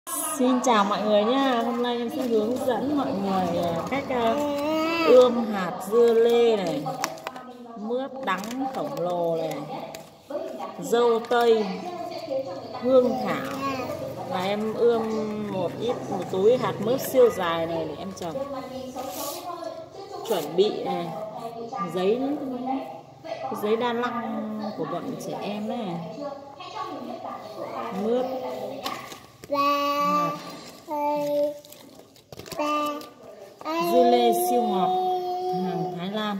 Xin chào mọi người nhé. Hôm nay em sẽ hướng dẫn mọi người cách ươm hạt dưa lê này, mướp đắng khổng lồ này, dâu tây, hương thảo. Và em ươm một túi hạt mướp siêu dài này để em trồng. Chuẩn bị này, giấy đa năng của bọn trẻ em này, mướp, dưa lê siêu ngọt hàng Thái Lan.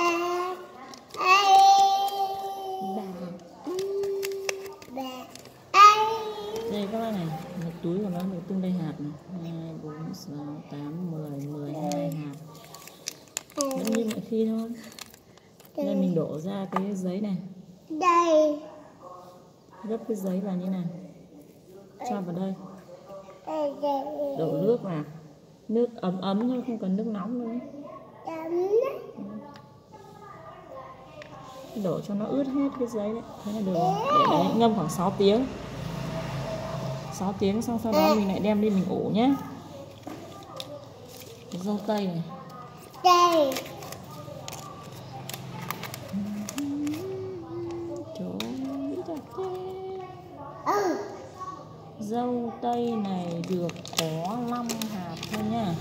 Đây các bác này, một túi của nó được tung đây hạt này, 2, 4, 6, 8, 10, 12 hạt. Vẫn như mọi khi thôi. Đây mình đổ ra cái giấy này. Đây. Gấp cái giấy vào như này. Cho vào đây. Đổ nước vào. Nước ấm ấm thôi, không cần nước nóng nữa. Đổ cho nó ướt hết cái giấy đấy. Thế là được. Để đấy ngâm khoảng 6 tiếng. 6 tiếng xong sau đó mình lại đem đi mình ủ nhé. Cái dâu tây này. Đây. Dâu tây này được có 5 hạt thôi nha.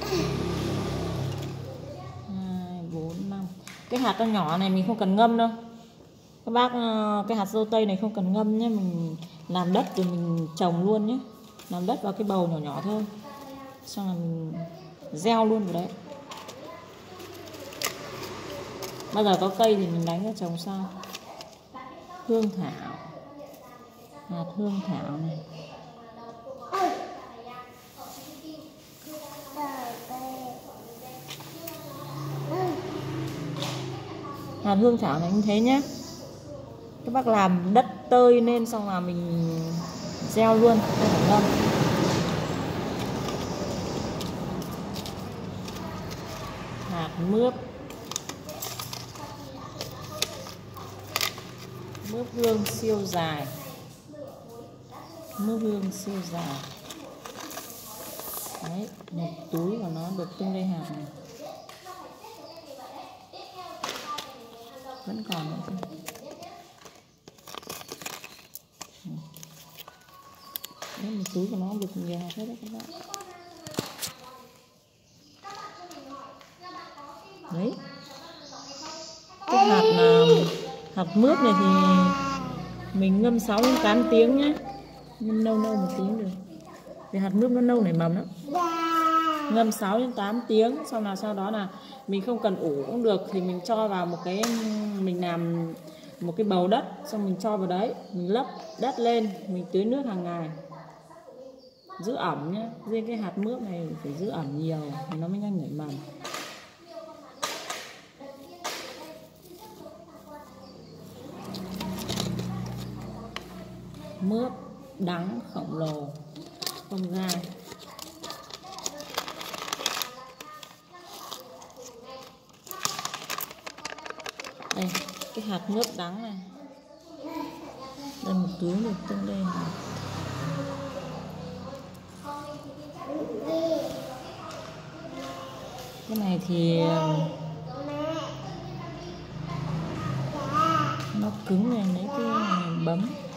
2, 4, 5. Cái hạt to nhỏ này mình không cần ngâm đâu. Các bác, cái hạt dâu tây này không cần ngâm nhé. Mình làm đất rồi mình trồng luôn nhé. Làm đất vào cái bầu nhỏ nhỏ thôi. Xong là mình gieo luôn vào đấy. Bao giờ có cây thì mình đánh ra trồng sau. Hương thảo. Hạt hương thảo này. Hạt hương thảo này như thế nhé. Các bác làm đất tơi lên xong là mình gieo luôn, không phải ngâm. Hạt mướp. Mướp hương siêu dài. Mướp hương siêu dài. Đấy, một túi của nó được tung đây hạt này. Vẫn còn nữa thôi. Đấy, một túi của nó được nhiều hạt hết đấy các bạn. Đấy. Cái hạt mướp này thì mình ngâm 6 đến 8 tiếng nhé. Ngâm nâu một tiếng được. Vì hạt mướp nó nâu nảy mầm lắm. Ngâm 6 đến 8 tiếng, sau đó là mình không cần ủ cũng được thì mình cho vào một cái, mình làm một cái bầu đất, xong mình cho vào đấy, mình lấp đất lên, mình tưới nước hàng ngày. Giữ ẩm nhé. Riêng cái hạt mướp này phải giữ ẩm nhiều thì nó mới nhanh nảy mầm. Mướp đắng khổng lồ không gai. Đây, cái hạt mướp đắng này. Đây một túi được tung đây này. Cái này thì nó cứng này, lấy cái này bấm.